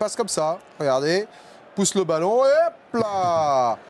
passe comme ça. Regardez, pousse le ballon et hop là.